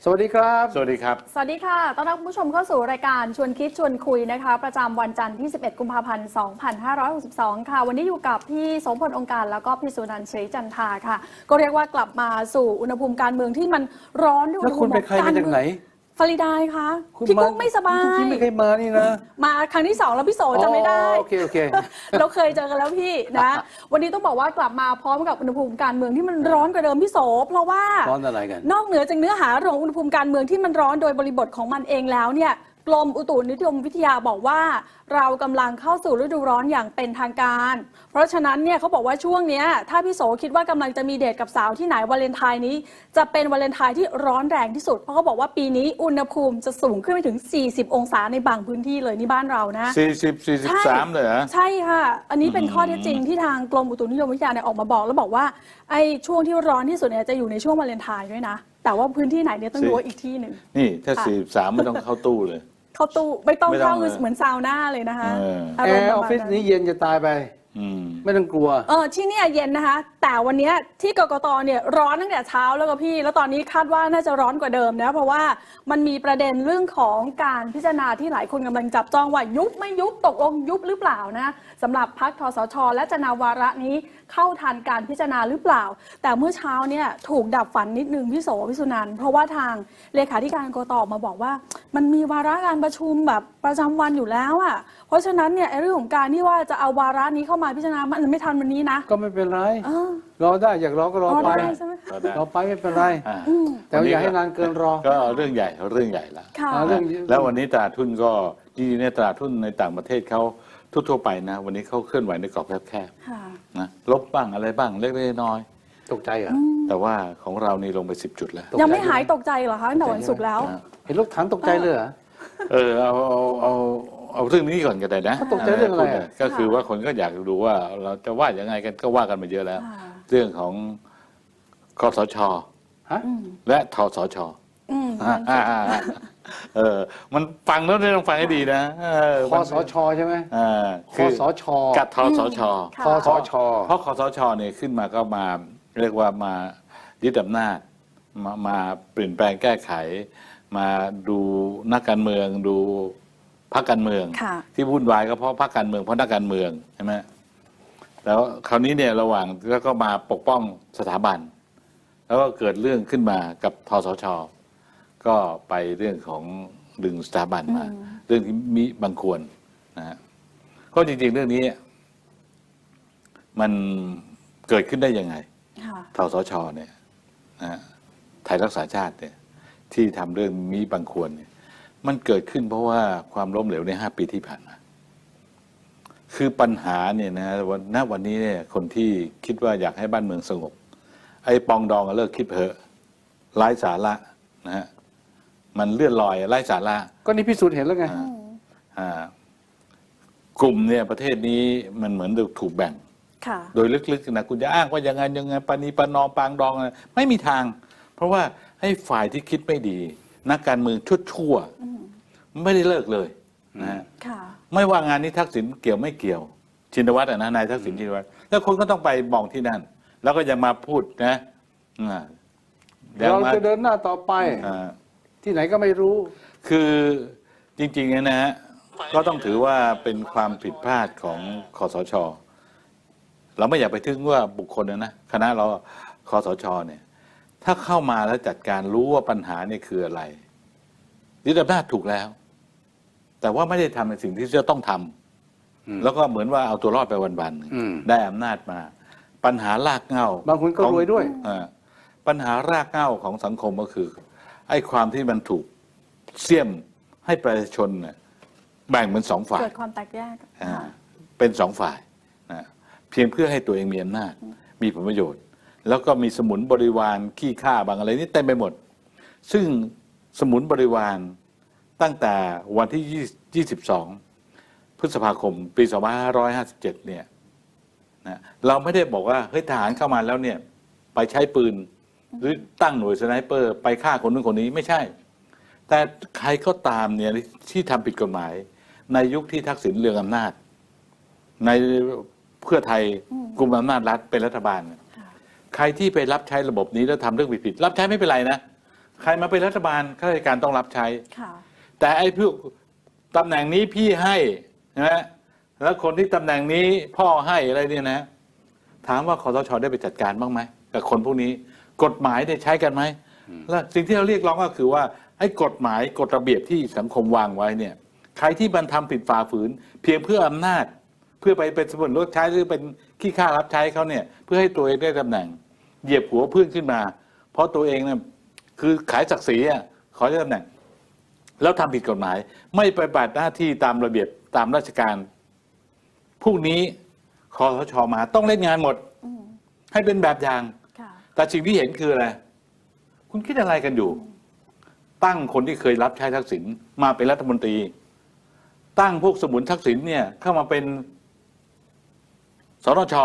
วัสดีครับสวัสดีครับสวัสดีค่ะต้อนรับผู้ชมเข้าสู่รายการชวนคิดชวนคุยนะคะประจำวันจันทร์ที่ 11 กุมภาพันธ์ 2562 ค่ะวันนี้อยู่กับพี่โสมพลองค์การแล้วก็พี่สุนันท์ ศรีจันทาค่ะก็เรียกว่ากลับมาสู่อุณหภูมิการเมืองที่มันร้อนด้วยอุณหภูมิการเมืองไหนฟลอริดาค่ะพี่กุ้งไม่สบายพี่ไม่เคยมานี่นะมาครั้งที่2แล้วพี่โสจำไม่ได้โอเคเราเคยเจอกันแล้วพี่นะวันนี้ต้องบอกว่ากลับมาพร้อมกับอุณหภูมิการเมืองที่มันร้อนกว่าเดิมพี่โสเพราะว่าร้อนอะไรกันนอกเหนือจากเนื้อหาเรื่องอุณหภูมิการเมืองที่มันร้อนโดยบริบทของมันเองแล้วเนี่ยกรมอุตุนิยมวิทยาบอกว่าเรากำลังเข้าสู่ฤดูร้อนอย่างเป็นทางการเพราะฉะนั้นเนี่ยเขาบอกว่าช่วงนี้ถ้าพี่โสคิดว่ากำลังจะมีเดทกับสาวที่ไหนวาเลนไทน์นี้จะเป็นวาเลนไทน์ที่ร้อนแรงที่สุดเพราะเขาบอกว่าปีนี้อุณหภูมิจะสูงขึ้นไปถึง40องศาในบางพื้นที่เลยนี่บ้านเรานะ 43เลยเหรอใช่ค่ะอันนี้เป็นข้อเท็จจริงที่ทางกรมอุตุนิยมวิทยาเนี่ยออกมาบอกแล้วบอกว่าไอ้ช่วงที่ร้อนที่สุดเนี่ยจะอยู่ในช่วงวาเลนไทน์ด้วยนะแต่ว่าพื้นที่ไหนเนี่ยต้องดูอีกที่หนึ่งนี่ถ้า43ไม่ต้องเข้าตู้เลยเข้าตู้ไม่ต้องเข้าเหมือนซาวน่าเลยนะคะแอร์ออฟฟิศนี้เย็นจะตายไปไม่ต้องกลัวที่นี่เย็นนะคะแต่วันนี้ที่กกตเนี่ยร้อนตั้งแต่เช้าแล้วก็พี่แล้วตอนนี้คาดว่าน่าจะร้อนกว่าเดิมนะเพราะว่ามันมีประเด็นเรื่องของการพิจารณาที่หลายคนกำลังจับจ้องว่ายุบไม่ยุบตกลงยุบหรือเปล่านะสำหรับพรรคทสช.และจะนาวาระนี้เข้าทันการพิจารณาหรือเปล่าแต่เมื่อเช้าเนี่ยถูกดับฝันนิดนึงพี่โสพี่สุนันท์เพราะว่าทางเลขาธิการกกต.มาบอกว่ามันมีวาระการประชุมแบบประจำวันอยู่แล้วอ่ะเพราะฉะนั้นเนี่ยเรื่องของการที่ว่าจะเอาวาระนี้เข้ามาพิจารณามันไม่ทันวันนี้นะก็ไม่เป็นไรรอได้อยากรอก็รอไปรอไปไม่เป็นไรแต่อย่าให้นานเกินรอก็เรื่องใหญ่แล้วแล้ววันนี้ตลาดหุ้นก็จริงๆในตลาดหุ้นในต่างประเทศเขาทั่วไปนะวันนี้เขาเคลื่อนไหวในกรอบแคบๆนะลบบ้างอะไรบ้างเล็กๆน้อยตกใจเหรอแต่ว่าของเรานี่ลงไป10 จุดแล้วยังไม่หายตกใจเหรอคะตั้งแต่วันศุกร์แล้วเห็นรถถังตกใจเลยเหรอเอาเรื่องนี้ก่อนก็ได้นะตกใจเรื่องอะไรก็คือว่าคนก็อยากดูว่าเราจะว่ายังไงกันก็ว่ากันมาเยอะแล้วเรื่องของคสช.และทสช.มันฟังแล้วต้องฟังให้ดีนะคสช.ใช่ไหมคสช. กับทสช. คสช. เพราะคสช.เนี่ยขึ้นมาก็มาเรียกว่ามายึดอำนาจมาเปลี่ยนแปลงแก้ไขมาดูนักการเมืองดูพรรคการเมืองที่วุ่นวายก็เพราะพรรคการเมืองเพราะนักการเมืองใช่ไหมแล้วคราวนี้เนี่ยระหว่างแล้วก็มาปกป้องสถาบันแล้วก็เกิดเรื่องขึ้นมากับทสช.ก็ไปเรื่องของดึงสถาบันมาเรื่องที่มีบางควรนะฮะก็จริงๆเรื่องนี้มันเกิดขึ้นได้ยังไงทสช.เนี่ยนะไทยรักษาชาติเนี่ยที่ทำเรื่องมีบางควรเนี่ยมันเกิดขึ้นเพราะว่าความล้มเหลวใน5 ปีที่ผ่านมาคือปัญหาเนี่ยนะวันนี้เนี่ยคนที่คิดว่าอยากให้บ้านเมืองสงบไอ้ปองดองเลิกคิดเถอะไร้สาระนะฮะมันเลื่อนลอยไร้สาระก็นี่พิสูจน์เห็นแล้วไงกลุ่มเนี่ยประเทศนี้มันเหมือนถูกแบ่งโดยลึกๆนะคุณจะอ้างว่ายังไงปณีประนอมปางดองอะไรไม่มีทางเพราะว่าให้ฝ่ายที่คิดไม่ดีนักการเมืองชั่วไม่ได้เลิกเลยนะไม่ว่างานนี้ทักษิณเกี่ยวไม่เกี่ยวชินวัตรนะนายทักษิณชินวัตรแล้วคนก็ต้องไปมองที่นั่นแล้วก็ยังมาพูดนะเราจะเดินหน้าต่อไปที่ไหนก็ไม่รู้คือจริงๆนะฮะก็ต้องถือว่าเป็นความผิดพลาดของคสช.เราไม่อยากไปถึงว่าบุคคลนะคณะเราคสช.เนี่ยถ้าเข้ามาแล้วจัดการรู้ว่าปัญหาเนี่ยคืออะไรยึดอำนาจถูกแล้วแต่ว่าไม่ได้ทำในสิ่งที่จะต้องทำแล้วก็เหมือนว่าเอาตัวรอดไปวันๆได้อำนาจมาปัญหารากเหง้าบางคนก็รวยด้วยปัญหารากเหง้าของสังคมก็คือไอ้ความที่มันถูกเสี่ยมให้ประชาชนแบ่งเป็น2 ฝ่ายเกิดความแตกแยกเป็น2 ฝ่ายนะเพียงเพื่อให้ตัวเองมีอำนาจมีผลประโยชน์แล้วก็มีสมุนบริวารขี้ข้าบางอะไรนี่เต็มไปหมดซึ่งสมุนบริวารตั้งแต่วันที่22 พฤษภาคมปี 2557เนี่ยนะเราไม่ได้บอกว่าเฮ้ยทหารเข้ามาแล้วเนี่ยไปใช้ปืนหรือตั้งหน่วยสไนเปอร์ไปฆ่าคนนู้นคนนี้ไม่ใช่แต่ใครก็ตามเนี่ยที่ทำผิดกฎหมายในยุคที่ทักษิณเรืองอำนาจในเพื่อไทยกลุ่มอำนาจรัฐเป็นรัฐบาลใครที่ไปรับใช้ระบบนี้แล้วทำเรื่องผิดรับใช้ไม่เป็นไรนะใครมาเป็นรัฐบาลข้าราชการต้องรับใช้ค่ะแต่ไอ้พวกตำแหน่งนี้พี่ให้นะแล้วคนที่ตำแหน่งนี้พ่อให้อะไรเนี่ยนะถามว่าคสช.ได้ไปจัดการบ้างไหมกับคนพวกนี้กฎหมายได้ใช้กันไหมแล้วสิ่งที่เราเรียกร้องก็คือว่าไอ้กฎหมายกฎระเบียบที่สังคมวางไว้เนี่ยใครที่มันทำผิดฝ่าฝืนเพียงเพื่ออำนาจเพื่อไปเป็นสมุนรถใช้หรือเป็นขี้ข้ารับใช้เขาเนี่ยเพื่อให้ตัวเองได้ตำแหน่งเหยียบหัวเพื่อนขึ้นมาเพราะตัวเองเนี่ยคือขายศักดิ์ศรีอ่ะขอได้ตำแหน่งแล้วทำผิดกฎหมายไม่ปฏิบัติหน้าที่ตามระเบียบตามราชการพวกนี้คสช.มาต้องเล่นงานหมดให้เป็นแบบอย่างแต่สิ่งที่เห็นคืออะไรคุณคิดอะไรกันอยู่ตั้งคนที่เคยรับใช้ทักษิณมาเป็นรัฐมนตรีตั้งพวกสมุนทักษิณเนี่ยเข้ามาเป็นสนช.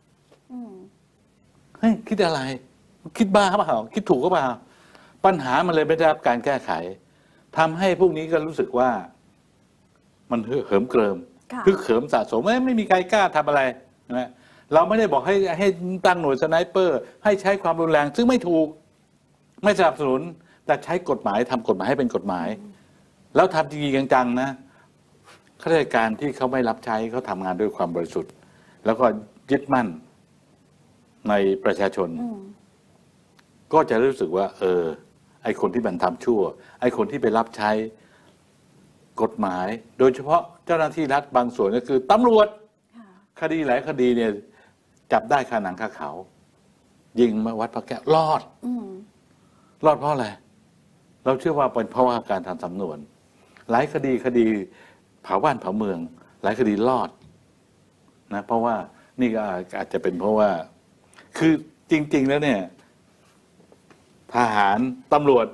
เฮ้ยคิดอะไรคิดบ้าเปล่าคิดถูกก็เปล่าปัญหามันเลยไม่ได้รับการแก้ไขทำให้พวกนี้ก็รู้สึกว่ามันเหิมเกริมคือเขิมสะสมไม่มีใครกล้าทำอะไรนะเราไม่ได้บอกให้ตั้งหน่วยสไนเปอร์ให้ใช้ความรุนแรงซึ่งไม่ถูกไม่สนับสนุนแต่ใช้กฎหมายทำกฎหมายให้เป็นกฎหมายแล้วทำจริงๆจังๆนะข้าราชการที่เขาไม่รับใช้เขาทำงานด้วยความบริสุทธิ์แล้วก็ยึดมั่นในประชาชนก็จะรู้สึกว่าไอ้คนที่มันทำชั่วไอ้คนที่ไปรับใช้กฎหมายโดยเฉพาะเจ้าหน้าที่รัฐบางส่วนก็คือตำรวจคดีหลายคดีเนี่ยจับได้คาหนังคาเขายิงมาวัดพระแก้วรอดเพราะอะไรเราเชื่อว่าเป็นเพราะว่าการทำสำนวนหลายคดีเผาบ้านเผาเมืองหลายคดีรอดนะเพราะว่านี่ก็อาจจะเป็นเพราะว่าคือจริงๆแล้วเนี่ยทหารตำรวจ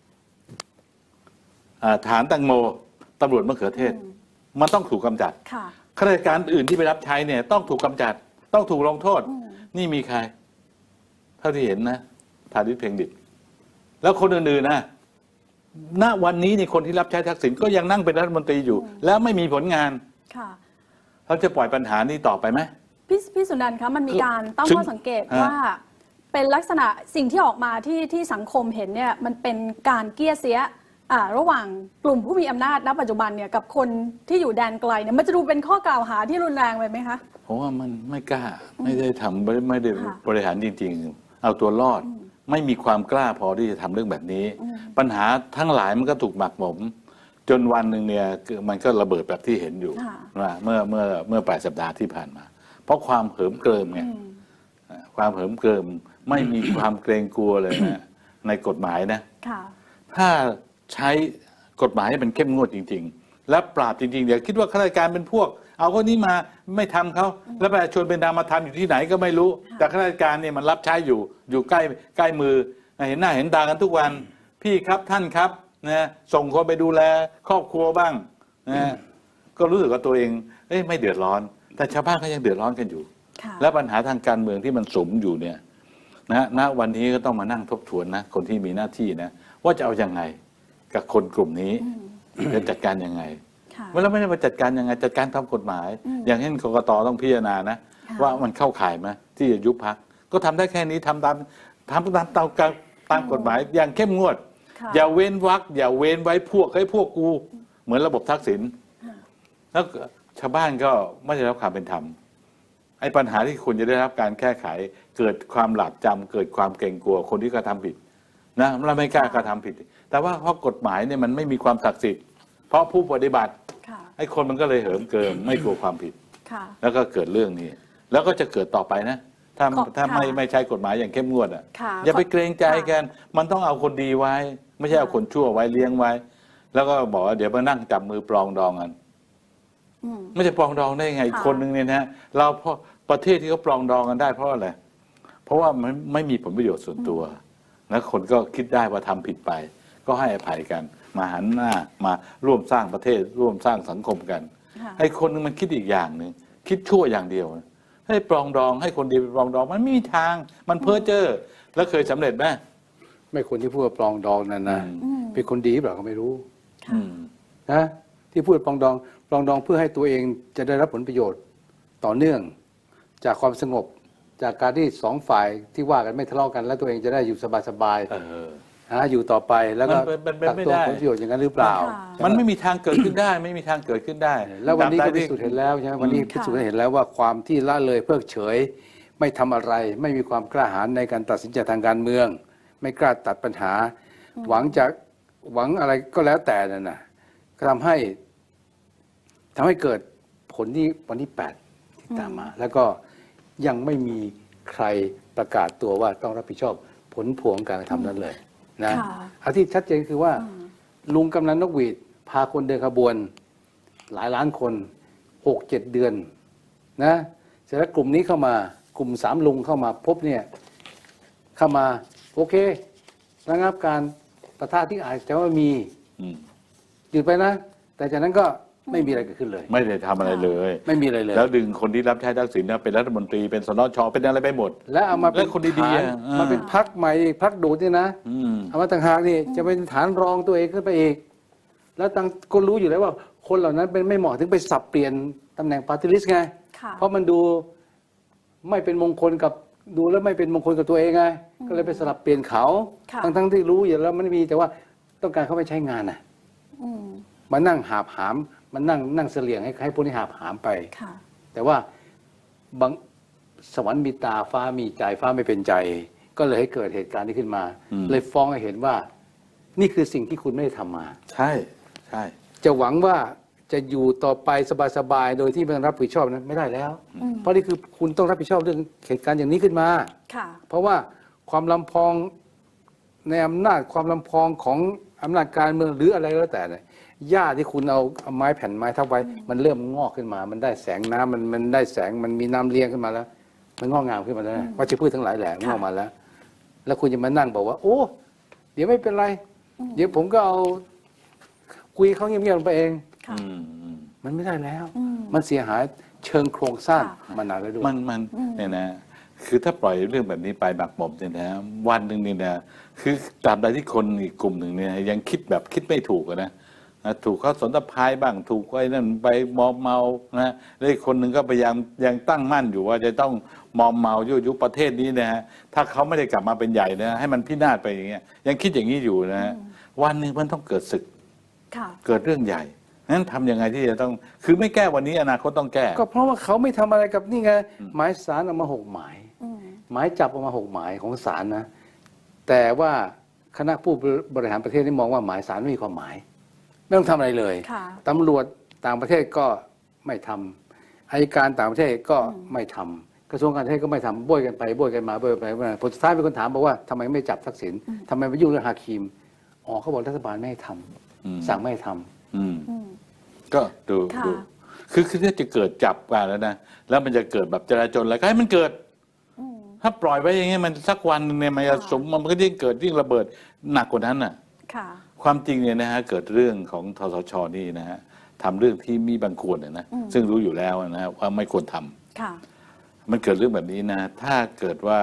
ฐานตังโมตำรวจมะเขือเทศมันต้องถูกกำจัดข้าราชการอื่นที่ไปรับใช้เนี่ยต้องถูกกำจัดต้องถูกลงโทษนี่มีใครเท่าที่เห็นนะธานิชเพ็งดิษฐ์แล้วคนอื่นๆนะณวันนี้นี่คนที่รับใช้ทักษิณก็ยังนั่งเป็นรัฐมนตรีอยู่แล้วไม่มีผลงานเราจะปล่อยปัญหานี้ต่อไปไหมพี่สุนันท์คะมันมีการตั้งข้อสังเกตว่าเป็นลักษณะสิ่งที่ออกมาที่สังคมเห็นเนี่ยมันเป็นการเกี้ยเสียระหว่างกลุ่มผู้มีอำนาจณปัจจุบันเนี่ยกับคนที่อยู่แดนไกลเนี่ยมันจะดูเป็นข้อกล่าวหาที่รุนแรงไปไหมคะผมว่ามันไม่กล้าไม่ได้ทำไม่ได้บริหารจริงๆเอาตัวรอดไม่มีความกล้าพอที่จะทำเรื่องแบบนี้ปัญหาทั้งหลายมันก็ถูกหมักหมมจนวันหนึ่งเนี่ยมันก็ระเบิดแบบที่เห็นอยู่ว่าเมื่อปลายสัปดาห์ที่ผ่านมาเพราะความเหิมเกริมไงความเหิมเกริมไม่มีความเกรงกลัวเลยนะในกฎหมายนะถ้าใช้กฎหมายให้มันเข้มงวดจริงๆและปราบจริงๆเดี๋ยวคิดว่าข้าราชการเป็นพวกเอาคนนี้มาไม่ทำเขาแล้วประชาชนเป็นนามธรรมอยู่ที่ไหนก็ไม่รู้แต่ข้าราชการเนี่ยมันรับใช้อยู่ใกล้มือเห็นหน้าเห็นตากันทุกวันพี่ครับท่านครับนะส่งคนไปดูแลครอบครัวบ้างนะก็รู้สึกว่าตัวเองไม่เดือดร้อนแต่ชาวบ้านก็ยังเดือดร้อนกันอยู่และปัญหาทางการเมืองที่มันสมอยู่เนี่ยณวันนี้ก็ต้องมานั่งทบทวนนะคนที่มีหน้าที่นะว่าจะเอายังไงกับคนกลุ่มนี้จะจัดการยังไงเมื่อเราไม่ได้มาจัดการยังไงจัดการตามกฎหมายอย่างเช่นกกต.ต้องพิจารณานะว่ามันเข้าข่ายไหมที่จะยุบพรรคก็ทำได้แค่นี้ทำตามกฎหมายอย่างเข้มงวดอย่าเว้นวรรคอย่าเว้นไว้พวกให้พวกกูเหมือนระบบทักษิณแล้วชาวบ้านก็ไม่ได้รับความเป็นธรรมไอ้ปัญหาที่คุณจะได้รับการแก้ไขเกิดความหลาบจำเกิดความเกรงกลัวคนที่กระทำผิดนะเราไม่กล้ากระทำผิดแต่ว่าเพราะกฎหมายเนี่ยมันไม่มีความศักดิ์สิทธิ์เพราะผู้ปฏิบัติไอ้คนมันก็เลยเหิมเกริมไม่กลัวความผิดแล้วก็เกิดเรื่องนี้แล้วก็จะเกิดต่อไปนะถ้าไม่ใช้กฎหมายอย่างเข้มงวดอ่ะอย่าไปเกรงใจกันมันต้องเอาคนดีไว้ไม่ใช่เอาคนชั่วไว้เลี้ยงไว้แล้วก็บอกว่าเดี๋ยวมานั่งจับมือปรองดองกันไม่จะปรองดองได้ไงคนหนึ่งเนี่ยนะเราเพราะประเทศที่เขาปรองดองกันได้เพราะอะไรเพราะว่ามันไม่มีผลประโยชน์ส่วนตัวแล้วคนก็คิดได้ว่าทำผิดไปก็ให้อภัยกันมาหันหน้ามาร่วมสร้างประเทศร่วมสร้างสังคมกันไอ้คนนึงมันคิดอีกอย่างหนึ่งคิดชั่วอย่างเดียวให้ปรองดองให้คนดีไปปรองดองมันไม่มีทางมันเพ้อเจ้อแล้วเคยสำเร็จไหมไม่คนที่พูดปรองดองนั่นนะเป็นคนดีหรือเปล่าก็ไม่รู้นะที่พูดปรองดองเพื่อให้ตัวเองจะได้รับผลประโยชน์ต่อเนื่องจากความสงบจากการที่สองฝ่ายที่ว่ากันไม่ทะเลาะกันแล้วตัวเองจะได้อยู่สบายอยู่ต่อไปแล้วก็มันเป็นตักไม่ตวงได้ผลประโยชน์อย่างนั้นหรือเปล่าค่ะมันไม่มีทางเกิดขึ้นได้ ไม่มีทางเกิดขึ้นได้แล้ววันนี้ก็ตามใดพิที่สูจน์เห็นแล้วใช่ไหมวันนี้พิสูจน์ให้เห็นแล้วว่าความที่ละเลยเพิกเฉยไม่ทำอะไร ไม่มีความกล้าหาญในการตัดสินใจทางการเมือง ไม่กล้าตัดปัญหา หวังอะไรก็แล้วแต่นั่นนะก็ทำให้เกิดผลที่วันที่8ที่ตามมา แล้วก็ยังไม่มีใครประกาศตัวว่าต้องรับผิดชอบผลพวงการกระทำนั้นเลยนะค่ะอาที่ชัดเจนคือว่า ลุงกำนันนกหวีดพาคนเดินขบวนหลายล้านคน 6-7 เดือนนะเสร็จแล้วกลุ่มนี้เข้ามากลุ่ม3ลุงเข้ามาพบเนี่ยเข้ามาโอเคระงับการปะทะที่อาจจะว่ามีอืมหยุดไปนะ แต่จากนั้นก็ไม่มีอะไรเกิดขึ้นเลยไม่ได้ทำอะไรเลยไม่มีอะไรเลยแล้วดึงคนที่รับใช้ทักษิณเป็นรัฐมนตรีเป็นสนชเป็นอะไรไปหมดและเอามาเป็นและคนดีๆฐานอ่ะมาเป็นพักใหม่พักดูดเนี่ยนะอืมเอามาต่างหากนี่จะเป็นฐานรองตัวเองขึ้นไปอีก แล้วต่างก็รู้อยู่แล้วว่า คนเหล่านั้นเป็นไม่เหมาะถึงไปสับเปลี่ยนตำแหน่งปาร์ตี้ลิสต์ไงค่ะเพราะมันดูไม่เป็นมงคลกับดูแล้วไม่เป็นมงคลกับตัวเองไง ก็เลยไปสลับเปลี่ยนเขาค่ะทั้งที่รู้อยู่แล้วมันไม่มีแต่ว่าต้องการเขาไปใช้งานน่ะอืมมานั่งหาบหามมันนั่งเสลี่ยงให้พวกนี้หาบหามไปค่ะแต่ว่าบางสวรรค์มีตาฟ้ามีใจฟ้าไม่เป็นใจ ก็เลยให้เกิดเหตุการณ์นี้ขึ้นมา เลยฟ้องให้เห็นว่า นี่คือสิ่งที่คุณไม่ได้ทำมาใช่ใช่จะหวังว่าจะอยู่ต่อไปสบายๆโดยที่ไม่ต้องรับผิดชอบนั้นไม่ได้แล้ว เพราะนี่คือคุณต้องรับผิดชอบเรื่องเหตุการณ์อย่างนี้ขึ้นมาค่ะเพราะว่าความลำพองในอำนาจความลำพองของอำนาจการเมืองหรืออะไรก็แล้วแต่เนี่ยหญ้าที่คุณเอาไม้แผ่นไม้ทับไว้ มันเริ่มงอกขึ้นมา มันได้แสงน้ำมันได้แสงมันมีน้ำเลี้ยงขึ้นมาแล้ว มันงอกงามขึ้นมาแล้วนะวัชพืชทั้งหลายแหล่งอกมาแล้ว แล้วคุณจะมานั่งบอกว่า โอ้เดี๋ยวไม่เป็นไร เดี๋ยวผมก็เอาคุยเขาเงียบๆลงไปเองค่ะมันไม่ได้แล้ว มันเสียหายเชิงโครงสร้างค่ะมานานแล้วด้วยมันเนี่ยนะคือถ้าปล่อยเรื่องแบบนี้ไปหมักหมมเนี่ยนะวันหนึ่งเนี่ยนะคือตราบใดที่คนอีกกลุ่มหนึ่งเนี่ยยังคิดแบบคิดไม่ถูกอะนะถูกเขาสนตะพายบ้างถูกไอ้นั่นไปมอมเมานะแล้วอีกคนหนึ่งก็พยายามยังตั้งมั่นอยู่ว่าจะต้องมอมเมายั่วยุประเทศนี้นะฮะถ้าเขาไม่ได้กลับมาเป็นใหญ่นะให้มันพินาศไปอย่างเงี้ยยังคิดอย่างนี้อยู่นะฮะวันหนึ่งมันต้องเกิดศึกค่ะเกิดเรื่องใหญ่นั้นทำยังไงที่จะต้องคือไม่แก้วันนี้อนาคตต้องแก้ก็เพราะว่าเขาไม่ทำอะไรกับนี่ไงหมายสารออกมา6 หมายอืมหมายจับออกมา6 หมายของศาลนะ แต่ว่าคณะผู้บริหารประเทศนี่มองว่าหมายศาลไม่มีความหมาย ไม่ต้องทำอะไรเลยค่ะตำรวจต่างประเทศก็ไม่ทำอัยการต่างประเทศก็ไม่ทำกระทรวงการต่างประเทศก็ไม่ทำโบยกันไปโบยกันมาโบยกันไปผลสุดท้ายมีคนถามบอกว่าทำไมไม่จับทักษิณทำไมไม่ยุ่งเรื่องฮาคิมอ๋อเขาบอกรัฐบาลไม่ให้ทำสั่งไม่ให้ทำอืมอืมก็ดูค่ะดูคือถ้าจะเกิดจับกันแล้วนะแล้วมันจะเกิดแบบจราจรอะไรก็ให้มันเกิดอืมถ้าปล่อยไว้อย่างเงี้ยมันสักวันหนึงเนี่ยมันจะค่ะสมมันก็ยิ่งเกิดยิ่งระเบิดหนักกว่านั้นน่ะค่ะความจริงเนี่ยนะฮะเกิดเรื่องของทสชนี่นะฮะทำเรื่องที่มีบังควรนะซึ่งรู้อยู่แล้วนะฮะว่าไม่ควรทำค่ะมันเกิดเรื่องแบบนี้นะ ถ้าเกิดว่า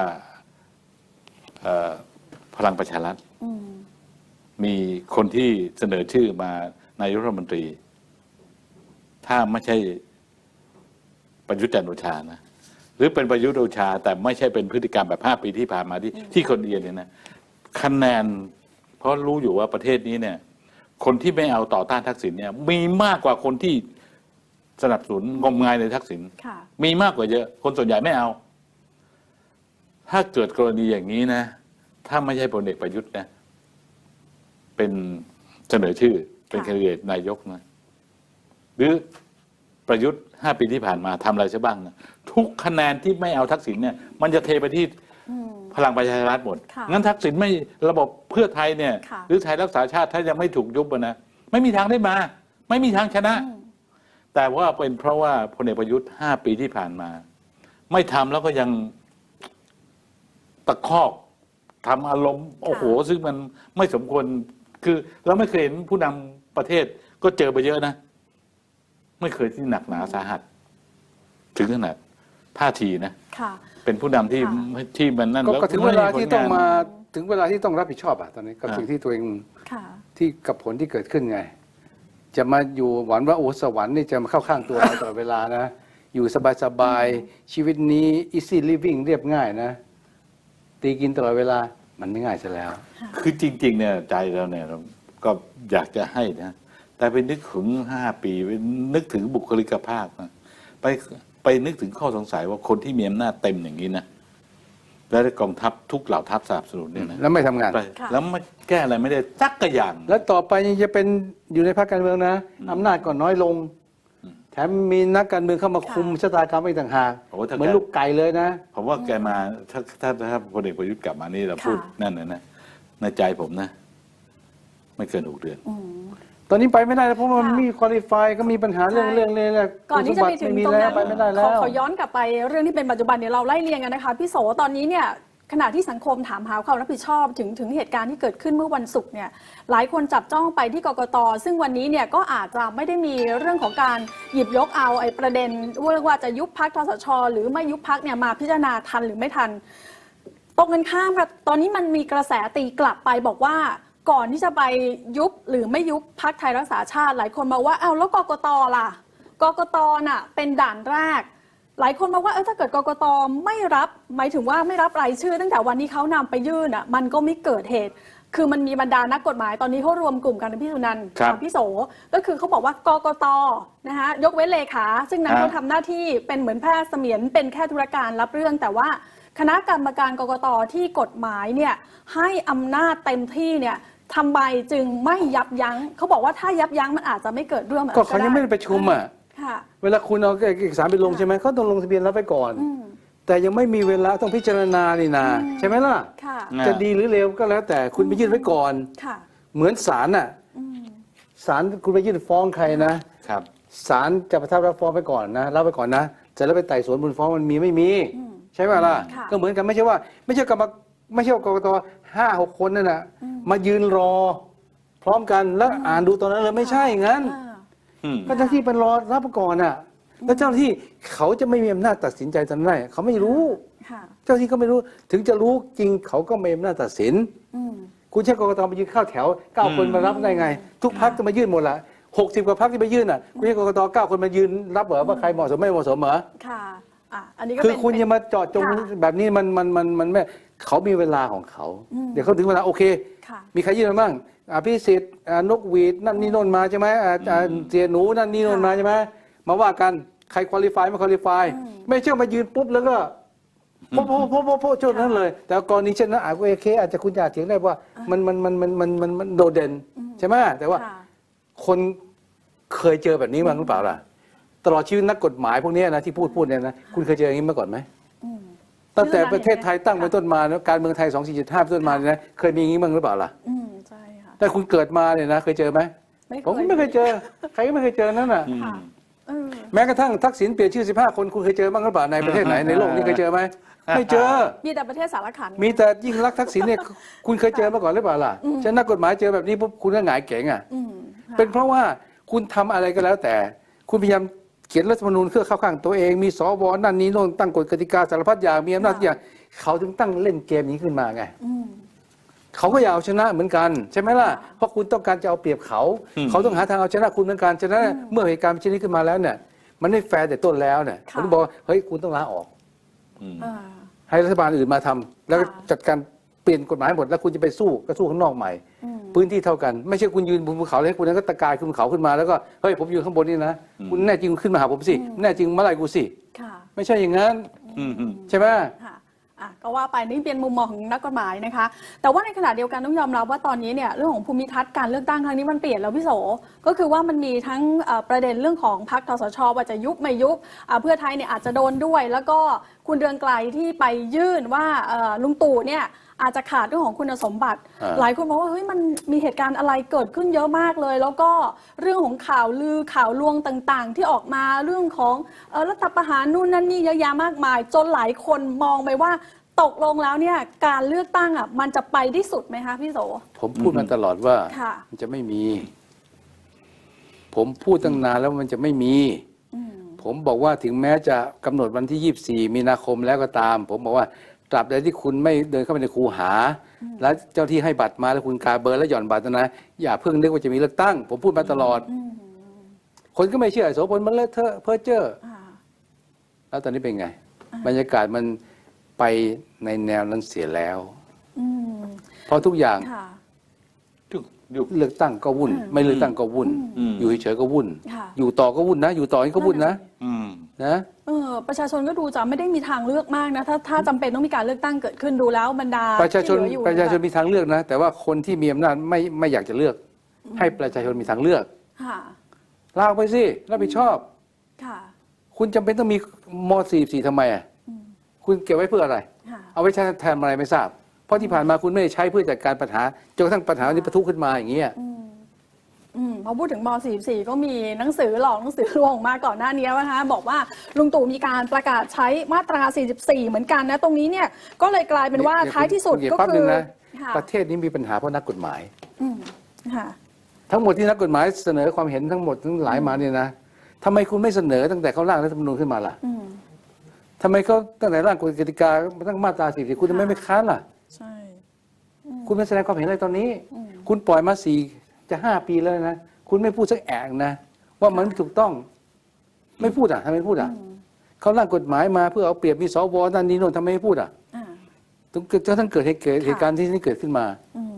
พลังประชารัฐอืมมีคนที่เสนอชื่อมานายกรัฐมนตรี ถ้าไม่ใช่ประยุทธ์จันทร์โอชานะหรือเป็นประยุทธ์โอชา แต่ไม่ใช่เป็นพฤติกรรมแบบ5 ปีที่ผ่านมาที่คนเดียวเนี่ยนะคะแนนเพราะรู้อยู่ว่าประเทศนี้เนี่ย คนที่ไม่เอาต่อต้านทักษิณเนี่ย มีมากกว่าคนที่สนับสนุนงมงายในทักษิณค่ะมีมากกว่าเยอะ คนส่วนใหญ่ไม่เอา ถ้าเกิดกรณีอย่างนี้นะ ถ้าไม่ใช่พลเอกประยุทธ์นะ เป็นเสนอชื่อ เป็นค่ะแคนดิเดตนายกนะ หรือประยุทธ์5 ปีที่ผ่านมาทำอะไรซะบ้างนะทุกคะแนนที่ไม่เอาทักษิณเนี่ย มันจะเทไปที่อืมพลังประชารัฐหมดค่ะงั้นทักษิณไม่ระบบเพื่อไทยเนี่ยค่ะหรือไทยรักษาชาติถ้ายังไม่ถูกยุบอะนะ ไม่มีทางได้มา ไม่มีทางชนะอืมแต่ว่าเป็นเพราะว่าพลเอกประยุทธ์5 ปีที่ผ่านมา ไม่ทำแล้วก็ยังตะคอกทำอารมณ์โอ้โห ซึ่งมันไม่สมควร คือเราไม่เคยเห็นผู้นำประเทศก็เจอไปเยอะนะ ไม่เคยที่หนักหนาสาหัส ถึงขนาดท่าทีนะค่ะเป็นผู้นำที่ค่ะที่มันนั่นก็ถึงเวลาที่ต้องมาผลงถึงเวลาที่ต้องรับผิดชอบอะตอนนี้กับสิ่งที่ตัวเองค่ะที่กับผลที่เกิดขึ้นไง จะมาอยู่หวังว่าโอ้สวรรค์นี่จะมาเข้าข้างตัวเราตลอดเวลานะ อยู่สบายๆชีวิตนี้ easy living เรียบง่ายนะ ตีกินตลอดเวลามันไม่ง่ายซะแล้วคือจริงๆเนี่ยใจเราเนี่ยเราก็อยากจะให้นะแต่ไปนึกถึง5 ปีไปนึกถึงบุคลิกภาพนะไปนึกถึงข้อสงสัยว่าคนที่มีอำนาจเต็มอย่างนี้นะแล้วกองทัพทุกเหล่าทัพสนับสนุนเนี่ยนะแล้วไม่ทำงานแล้วไม่แก้อะไรไม่ได้สักกระอย่างแล้วต่อไปยังจะเป็นอยู่ในพรรคการเมืองนะอำนาจก็น้อยลงแถมมีนักการเมืองเข้ามาคุมชะตากรรมอีกต่างหากโอ้ถ้าเหมือนลูกไก่เลยนะผมว่าแกมาถ้าพลเอกประยุทธ์กลับมานี่เราพูดนั่นนะในใจผมนะ ไม่เกิน6 เดือนตอนนี้ไปไม่ได้แล้วเพราะมันมีคุริฟายก็มีปัญหาเรื่องเลยแหละก่อนที่จะไปถึงตรงนั้นไปไม่ได้แล้วขอย้อนกลับไปเรื่องที่เป็นปัจจุบันเนี่ยเราไล่เรียงกันนะคะพี่โสตอนนี้เนี่ยขณะที่สังคมถามหาความรับผิดชอบถึงเหตุการณ์ที่เกิดขึ้นเมื่อวันศุกร์เนี่ยหลายคนจับจ้องไปที่กกต.ซึ่งวันนี้เนี่ยก็อาจจะไม่ได้มีเรื่องของการหยิบยกเอาไอ้ประเด็นว่าจะยุบพรรคทสช.หรือไม่ยุบพรรคเนี่ยมาพิจารณาทันหรือไม่ทันตรงกันข้ามค่ะตอนนี้มันมีกระแสตีกลับไปบอกว่าก่อนที่จะไปยุบหรือไม่ยุบพรรคไทยรักษาชาติหลายคนมาว่าอ้าวแล้วกกต.ล่ะกกต.น่ะเป็นด่านแรกหลายคนบอกว่าถ้าเกิดกกต.ไม่รับหมายถึงว่าไม่รับรายชื่อตั้งแต่วันที่เขานำไปยื่นอ่ะมันก็ไม่เกิดเหตุคือมันมีบรรดานักกฎหมายตอนนี้เขารวมกลุ่มกันนะพี่สุนันท์พี่โสก็คือเขาบอกว่ากกต.นะคะยกเว้นเลขาซึ่งนั้นเขาทำหน้าที่เป็นเหมือนแพทย์เสมียนเป็นแค่ธุรการรับเรื่องแต่ว่าคณะกรรมการกกต.ที่กฎหมายเนี่ยให้อำนาจเต็มที่เนี่ยทำไมจึงไม่ยับยั้งเขาบอกว่าถ้ายับยั้งมันอาจจะไม่เกิดเรื่องแบบนั้นก็เขายังไม่ได้ประชุมอ่ะเวลาคุณเอาเอกสารไปลงใช่ไหมเขาต้องลงทะเบียนรับไปก่อนแต่ยังไม่มีเวลาต้องพิจารณานี่นาใช่ไหมล่ะจะดีหรือเลวก็แล้วแต่คุณไปยื่นไว้ก่อนเหมือนศาลอ่ะศาลคุณไปยื่นฟ้องใครนะครับศาลจะประทับรับฟ้องไปก่อนนะรับไปก่อนนะจะแล้วไปไต่สวนมูลฟ้องมันมีไม่มีใช่ไหมล่ะก็เหมือนกันไม่ใช่ว่ากกต5-6 คนนั่นน่ะมายืนรอพร้อมกันแล้วอ่านดูตอนนั้นเลยไม่ใช่งั้นก็เจ้าหน้าที่เป็นรอรับก่อนน่ะแล้วเจ้าหน้าที่เขาจะไม่มีอำนาจตัดสินใจตอนนั้นเขาไม่รู้เจ้าหน้าที่ก็ไม่รู้ถึงจะรู้จริงเขาก็ไม่มีอำนาจตัดสินคุณใช้กกตมายืนเข้าแถว9 คนมารับได้ไงทุกพรรคจะมายื่นหมดละ60 กว่าพรรคที่ไปยื่นน่ะคุณใช้กกต9 คนมายืนรับเหรอว่าใครเหมาะสมไม่เหมาะสมเหรอค่ะอันนี้ก็คือคุณอย่ามาเจาะจงแบบนี้มันไม่เขามีเวลาของเขาเดี๋ยวเขาถึงเวลาโอเคมีใครยื่นมาบ้างพิสิทธิ์นกหวีดนั่นนี่โน่นมาใช่ไหมเสียหนูนั่นนี่โน่นมาใช่ไหมมาว่ากันใครคุริฟายไม่คุริฟายไม่เชื่อมายืนปุ๊บแล้วก็โป๊ะจุดนั้นเลยแต่กรณีเช่นนั้นโอเคอาจจะคุณอยากเถียงได้ว่ามันโดดเด่นใช่ไหมแต่ว่าคนเคยเจอแบบนี้มั้งหรือเปล่าล่ะตลอดชีวิตนักกฎหมายพวกนี้นะที่พูดเนี่ยนะคุณเคยเจออย่างนี้มาก่อนไหมตั้งแต่ประเทศไทยตั้งเป็นต้นมาแล้วการเมืองไทย 2475 เป็นต้นมาเนี่ยนะเคยมีอย่างนี้มั้งหรือเปล่าล่ะใช่ค่ะแต่คุณเกิดมาเนี่ยนะเคยเจอไหมผมไม่เคยเจอใครก็ไม่เคยเจอนั่นน่ะแม้กระทั่งทักษิณเปลี่ยนชื่อ15 คนคุณเคยเจอบ้างหรือเปล่าในประเทศไหนในโลกนี้เคยเจอไหมไม่เจอมีแต่ประเทศสารขันมีแต่ยิ่งรักทักษิณเนี่ยคุณเคยเจอมาก่อนหรือเปล่าล่ะฉะนั้นนักกฎหมายเจอแบบนี้ปุ๊บคุณก็หงายเก๋งอ่ะเป็นเพราะว่าคุณทำอะไรก็แล้วแต่คุณพยายามเขียนรัฐธรรมนูญเพื่อเข้าข้างตัวเองมีสวนั่นนี้โน่นตั้งกฎกติกาสารพัดอย่างมีอำนาจอย่างเขาถึงตั้งเล่นเกมนี้ขึ้นมาไงเขาก็อยากเอาชนะเหมือนกันใช่ไหมล่ะเพราะคุณต้องการจะเอาเปรียบเขาต้องหาทางเอาชนะคุณเหมือนกันฉะนั้นเมื่อเหตุการณ์เช่นนี้ขึ้นมาแล้วเนี่ยมันไม่แฟร์แต่ต้นแล้วเนี่ยผมบอกเฮ้ยคุณต้องลาออกให้รัฐบาลอื่นมาทำแล้วจัดการเปลี่ยนกฎหมายหมดแล้วคุณจะไปสู้ก็สู้ข้างนอกใหม่พื้นที่เท่ากันไม่ใช่คุณยืนบนภูเขาแล้วคุณนั้นก็ตะกายขึ้นเขาขึ้นมาแล้วก็เฮ้ยผมอยู่ข้างบนนี่นะคุณแน่จริงขึ้นมาหาผมสิแน่จริงมาไล่กูสิไม่ใช่อย่างนั้นใช่ไหมก็ว่าไปนี่เป็นมุมมองของนักกฎหมายนะคะแต่ว่าในขณะเดียวกันต้องยอมรับว่าตอนนี้เนี่ยเรื่องของภูมิทัศน์การเลือกตั้งครั้งนี้มันเปลี่ยนแล้วพี่โสก็คือว่ามันมีทั้งประเด็นเรื่องของพรรคทสช.ว่าจะยุบไม่ยุบเพื่อไทยเนี่ยอาจจะโดนด้วยแล้วก็คุณเรืองไกรที่ไปยื่นว่าลุงตู่เนี่ยอาจจะขาดเรื่องของคุณสมบัติหลายคนบอกว่าเฮ้ยมันมีเหตุการณ์อะไรเกิดขึ้นเยอะมากเลยแล้วก็เรื่องของข่าวลือข่าวลวงต่างๆที่ออกมาเรื่องของรัฐประหารนู่นนั่นนี่เยอะแยะมากมายจนหลายคนมองไปว่าตกลงแล้วเนี่ยการเลือกตั้งมันจะไปที่สุดไหมคะพี่โสผมพูดมาตลอดว่ามันจะไม่มีผมพูดตั้งนานแล้วมันจะไม่มีผมบอกว่าถึงแม้จะกำหนดวันที่24 มีนาคมแล้วก็ตามผมบอกว่าตราบใดที่คุณไม่เดินเข้าไปในคูหาแล้วเจ้าที่ให้บัตรมาแล้วคุณกาเบอร์แล้วหย่อนบัตรนะอย่าเพิ่งนึกว่าจะมีเลือกตั้งผมพูดมาตลอดคนก็ไม่เชื่อโสพลมันเลอะเทอะเพ้อเจ้อแล้วตอนนี้เป็นไงบรรยากาศมันไปในแนวนั้นเสียแล้วเพราะทุกอย่างค่ะยุคเลือกตั้งก็วุ่น ไม่เลือกตั้งก็วุ่น อยู่เฉยๆก็วุ่นค่ะอยู่ต่อก็วุ่นนะ อยู่ต่อนี่ก็วุ่นนะอืมนะประชาชนก็ดูจะไม่ได้มีทางเลือกมากนะถ้าจำเป็นต้องมีการเลือกตั้งเกิดขึ้นดูแล้วบรรดาประชาชนที่เหลืออยู่ประชาชนมีทางเลือกนะ แต่ว่าคนที่มีอำนาจไม่อยากจะเลือก ให้ประชาชนมีทางเลือกค่ะลากไปสิรับผิดชอบค่ะคุณจำเป็นต้องมีม.44ทำไมอ่ะคุณเก็บไว้เพื่ออะไรค่ะเอาไว้ใช้แทนอะไรไม่ทราบ เพราะที่ผ่านมาคุณไม่ได้ใช้เพื่อจัดการปัญหาจนกระทั่งปัญหานี้ปะทุขึ้นมาอย่างเงี้ยพอพูดถึงม.44 ก็มีหนังสือหลอกหนังสือลวงมาก่อนหน้านี้นะคะบอกว่าลุงตู่มีการประกาศใช้มาตรา 44 เหมือนกันนะตรงนี้เนี่ยก็เลยกลายเป็นว่าท้ายที่สุดก็คือค่ะประเทศนี้มีปัญหาเพราะนักกฎหมายค่ะทั้งหมดที่นักกฎหมายเสนอความเห็นทั้งหมดทั้งหลายมาเนี่ยนะทำไมคุณไม่เสนอตั้งแต่เขาร่างรัฐธรรมนูญขึ้นมาล่ะทำไมเขาตั้งแต่ร่างกฎกติกาตั้งมาตรา 44 คุณทำไมไม่ค้านล่ะใช่คุณไม่แสดงความเห็นอะไรตอนนี้ คุณปล่อยมา4 จะ 5 ปีแล้วนะ คุณไม่พูดสักแอะนะว่ามันไม่ถูกต้อง ไม่พูดอ่ะทำไมไม่พูดอ่ะเขาร่างกฎหมายมาเพื่อเอาเปรียบมีสวนั่นนี่โน่นทำไมไม่พูดอ่ะต้องเกิดเหตุการณ์ที่นี่เกิดขึ้นมา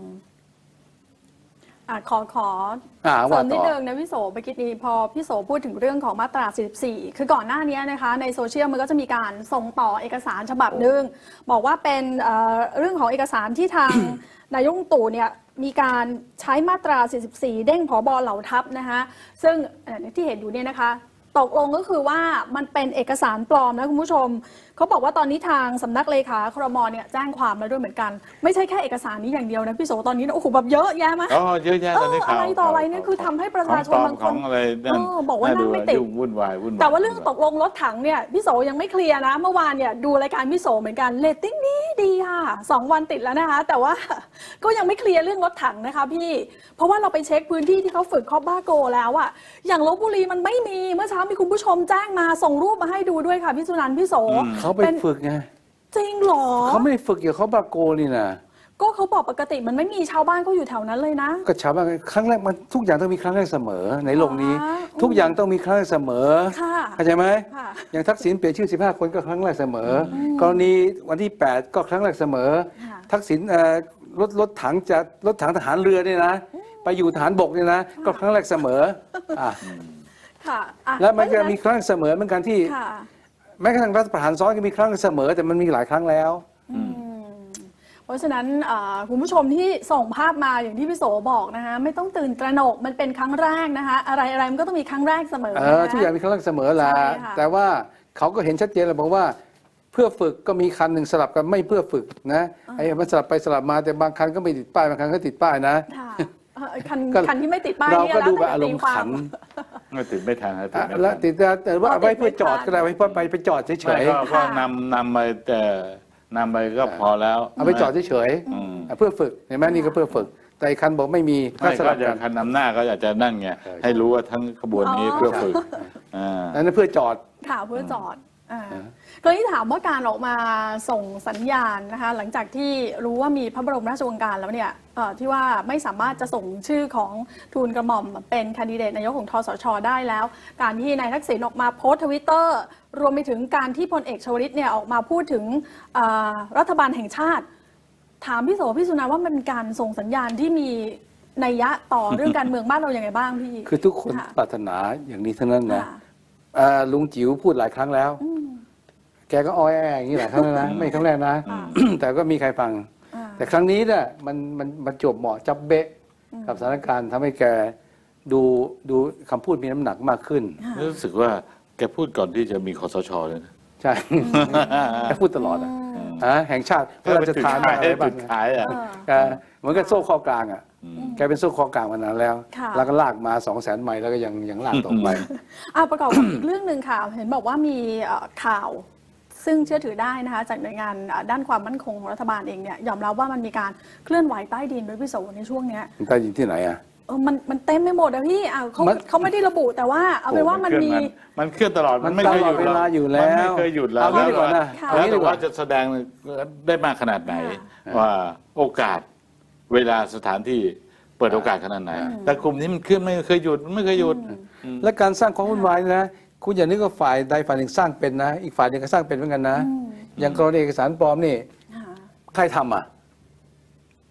ขอเสริว่ามนิต่ดอนึงนะพี่โสเมื่อกี้นี้พอพี่โสพูดถึงเรื่องของมาตรา 44 คือก่อนหน้านี้นะคะในโซเชียลมันก็จะมีการส่งต่อเอกสารฉบับหนึ่งบอกว่าเป็นเรื่องของเอกสารที่ทาง นายกลุงตู่เนี่ยมีการใช้มาตรา 44 เด้งผบ.เหล่าทัพนะคะซึ่งที่เห็นอยู่เนี่ยนะคะตกลงก็คือว่ามันเป็นเอกสารปลอมนะคุณผู้ชมเขาบอกว่าตอนนี้ทางสำนักเลขาครม.เนี่ยแจ้งความมาด้วยเหมือนกันไม่ใช่แค่เอกสารนี้อย่างเดียวนะพี่โสตอนนี้โอ้โหแบบเยอะแยะมากอ๋อเยอะแยะตอนนี้ข่าวอะไรต่ออะไรเนี่ยคือทำให้ประชาชนบางคนของอะไรนั่นบอกว่านั่งไม่ติดยุ่งวุ่นวายแต่ว่าเรื่องตกลงรถถังเนี่ยพี่โสยังไม่เคลียร์นะเมื่อวานเนี่ยดูรายการพี่โสเหมือนกันเรตติ้งดีค่ะ2 วันติดแล้วนะคะแต่ว่า ก็ยังไม่เคลียร์เรื่องรถถังนะคะพี่เพราะว่าเราไปเช็คพื้นที่ที่เขาฝึกคอบบ้าโกแล้วอะอย่างลพบุรีมันไม่มีเมื่อเช้ามีคุณผู้ชมแจ้งมาส่งรูปมาให้ดูด้วยค่ะพี่สุนันท์พี่โสเขาไปฝึกไงจริงเหรอเขาไม่ได้ฝึกอย่างเขาบาโกนี่นะก็เขาบอกปกติมันไม่มีชาวบ้านเขาอยู่แถวนั้นเลยนะก็ชาวบ้านครั้งแรกมันทุกอย่างต้องมีครั้งแรกเสมอในโลกนี้ ทุกอย่างต้องมีครั้งแรกเสมอค่ะเข้าใจไหมค่ะอย่างทักษิณเปลี่ยนชื่อ15 คนก็ครั้งแรกเสมอกรณีวันที่ 8 ก็ครั้งแรกเสมอค่ะทักษิณรถถังทหารเรือเนี่ยนะไปอยู่ทหารบกเนี่ยนะก็ครั้งแรกเสมออ่ะค่ะอ่ะแล้วมันจะมีครั้งเสมอเหมือนกันที่ค่ะแม้กระทั่งรัฐประหารซ้อนก็มีครั้งเสมอแต่มันมีหลายครั้งแล้วเพราะฉะนั้นคุณผู้ชมที่ส่งภาพมาอย่างที่พี่โสบอกนะคะไม่ต้องตื่นตระหนกมันเป็นครั้งแรกนะคะอะไรมันก็ต้องมีครั้งแรกเสมอนะคะทุกอย่างมีครั้งแรกเสมอแหละใช่ค่ะแต่ว่าเขาก็เห็นชัดเจนแล้วบอกว่า เพื่อฝึกก็มีคันหนึ่งสลับกันไม่เพื่อฝึกนะไอ้มันสลับไปสลับมาแต่บางคันก็ไม่ติดป้ายบางคันก็ติดป้ายนะค่ะคันที่ไม่ติดป้ายเราเนี่ยก็แล้วดูแบบแต่อารตีมณ์ควาขัมนไม่ติดไม่ทันติดไม่แล้วทันติดแต่ว่าไว้เพื่อจอดก็ได้ไว้เพื่อไปจอดเฉไม่ยก็นำไปแต่นำไปก็พอแล้วๆเอาไปจอดเฉยๆเพื่อฝึกเห็นไหมนี่ก็เพื่อฝึก แต่อีกคันบอกไม่มีก็ไม่สก็ลับจะกันคันนำหน้าก็อาจจะนั่นไงให้รู้ว่าทั้งขบวนนี้เพื่อฝึกนั่นเพื่อจอดค่ะเพื่อจอดก็ที่ถามว่าการออกมาส่งสัญญาณนะคะหลังจากที่รู้ว่ามีพระบรมราชโองการแล้วเนี่ยที่ว่าไม่สามารถจะส่งชื่อของทูลกระหม่อมเป็นแคนดิเดตนายกของทสชได้แล้ว การที่นายทักษิณออกมาโพสต์ทวิตเตอร์รวมไปถึงการที่พลเอกชวลิตเนี่ยออกมาพูดถึงรัฐบาลแห่งชาติ ถามพี่โสพี่สุนันท์ว่ามันเป็นการส่งสัญญาณที่มีนัยยะต่อเรื่องการเมืองบ้านเราอย่างไรบ้างพี่คือทุกคนค่ะปรารถนาอย่างนี้ทั้งนั้นนะค่ะลุงจิ๋วพูดหลายครั้งแล้ว แกก็อ้อยแออย่างนี้หลายครั้งแล้วนะไม่ครั้งแรกนะ แต่ก็มีใครฟัง แต่ครั้งนี้เนี่ยมันจบเหมาะจับเบะกับสถานการณ์ทำให้แกดูคำพูดมีน้ำหนักมากขึ้นรู้สึกว่าแกพูดก่อนที่จะมีคสชเลยนะใช่ แกพูดตลอดแห่งชาติพระราชทานอะไรบ้างจุดขายอ่ะแกเหมือนกับโซ่ข้อกลางอ่ะแกเป็นโซ่ข้อกลางมานานแล้วค่ะแล้วก็ลากมา200,000 ไมล์แล้วก็ยังลากต่อไปประกอบกับอีกเรื่องหนึ่งค่ะ เห็นบอกว่ามีข่าวซึ่งเชื่อถือได้นะคะจากหน่วยงานด้านความมั่นคงของรัฐบาลเองเนี่ยยอมรับว่ามันมีการเคลื่อนไหวใต้ดินโดยพี่โสในช่วงเนี้ยใต้ดินที่ไหนอ่ะมันเต็มไปหมดอะพี่เขาไม่ได้ระบุแต่ว่าเอาเป็นว่ามันมีมันเคลื่อนตลอดมันไม่เคยหยุดเวลาอยู่แล้วมันไม่เคยหยุดแล้วเอางี้ดีกว่านะค่ะแล้วเอางี้ดีแต่กว่าว่าจะแสดงได้มากขนาดไหน ว่าโอกาสเวลาสถานที่เปิดโอกาสขนาดไหน แต่กลุ่มนี้มันเคลื่อนไม่เคยหยุดมันไม่เคยหยุดและการสร้างความวุ่นวายนะคุณอย่านึกว่าฝ่ายใดฝ่ายหนึ่งสร้างเป็นนะ อีกฝ่ายหนึ่งก็สร้างเป็นเหมือนกันนะอย่างกรณีเอกสารปลอมนี่ใครทำอ่ะ